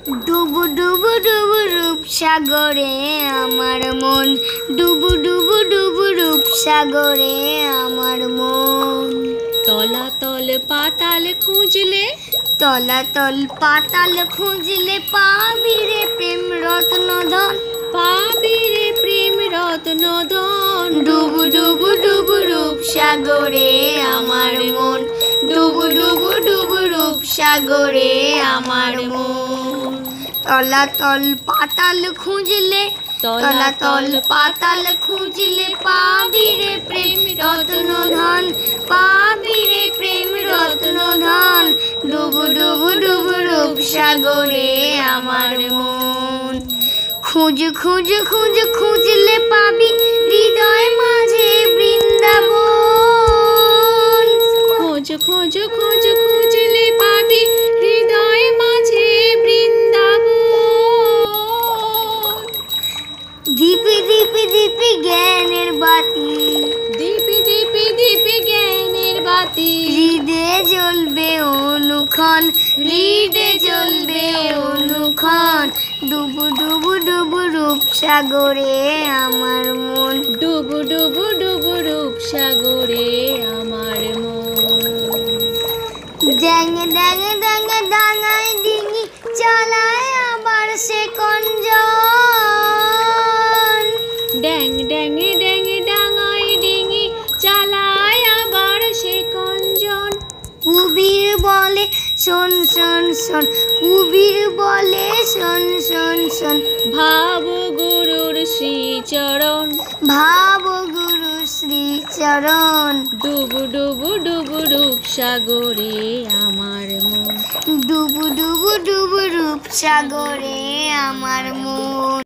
ডুবু ডুবু ডুবু রূপ সাগরে আমার মন, ডুবু ডুবু ডুবু রূপ সাগরে আমার মন। তলাতল পাতাল খুঁজলে, তলাতল পাতাল খুঁজলে পাবি রে প্রেম রত্নধন, পাবি রে প্রেম রত্নধন। ডুবু ডুবু ডুবু রূপ সাগরে আমার মন, ডুবু ডুবু ডুবু রূপ সাগরে আমার মন। তলাতল পাতাল খুঁজলে, তলাতল পাতাল খুঁজলে পাবি রে প্রেম রত্নধন, পাবি রে প্রেম রত্নধন। ডুবু ডুবু ডুবু রূপ সাগরে আমার মন। খুঁজ খুঁজ খুঁজ খুঁজলে পাবি হৃদয় মাঝে বৃন্দাবন, খোঁজ খোঁজ খোঁজ খুঁজলে পাবি হৃদয় মাঝে বৃন্দাবন। দীপি দীপি দীপি জ্ঞানের বাতি, দীপি দীপি দীপি জ্ঞানের বাতি। হৃদে জ্বলবে অনুক্ষণ, হৃদে জ্বলবে অনুক্ষণ। ডুবু ডুবু ডুবু রূপ সাগরে আমার মন, ডুবু ডুবু ডুবু রূপ সাগরে আমার মন। ড্যাঙে ড্যাঙে ড্যাঙে ডাঙায় ডিঙি চালায় আবার সে কঞ্জন, ড্যাং ড্যাঙে ড্যাঙে ডাঙায় ডিঙি চালায় আবার সে কঞ্জন। কুবির বলে শোন শোন শোন, কুবির বলে শোন শোন শোন। ভাব গুরুর শ্রীচরণ, ভাব গুরু শ্রীচরণ। ডুবু ডুবু ডুবু রূপ সাগরে আমার মন। ডুবু ডুবু ডুবু রূপ সাগরে আমার মন।